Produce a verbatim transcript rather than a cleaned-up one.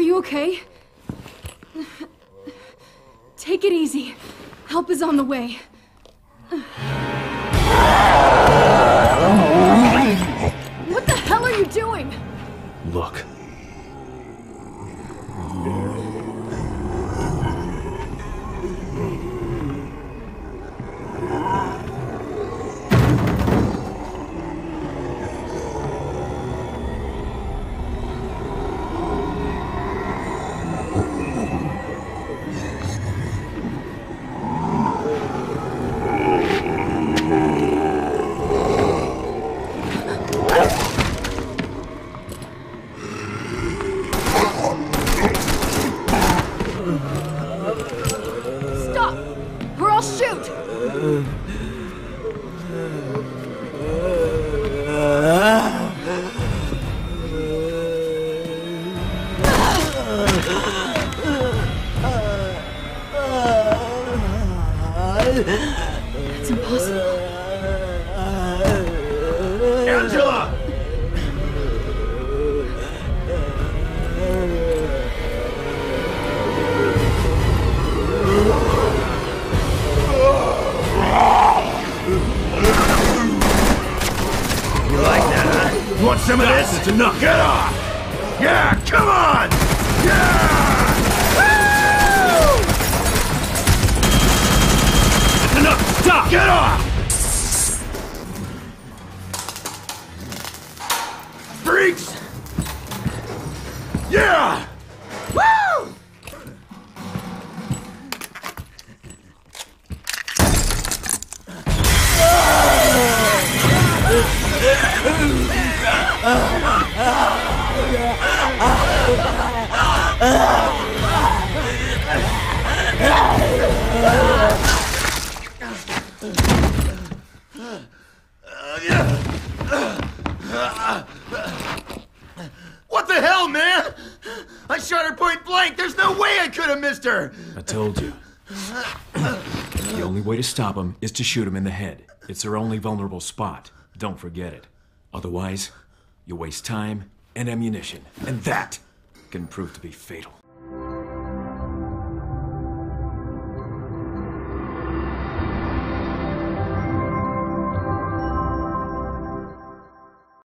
you okay? Take it easy. Help is on the way. What the hell are you doing? Look. Stop! Or I'll shoot! That's impossible. Angela! You like that, huh? You want some of this? It's enough. Get off! Yeah, come on! Yeah! Woo! It's enough! Stop! Get off! Freaks! Yeah! Woo! What the hell, man? I shot her point blank. There's no way I could have missed her. I told you. The only way to stop him is to shoot him in the head. It's their only vulnerable spot. Don't forget it. Otherwise, you waste time and ammunition. And that can prove to be fatal.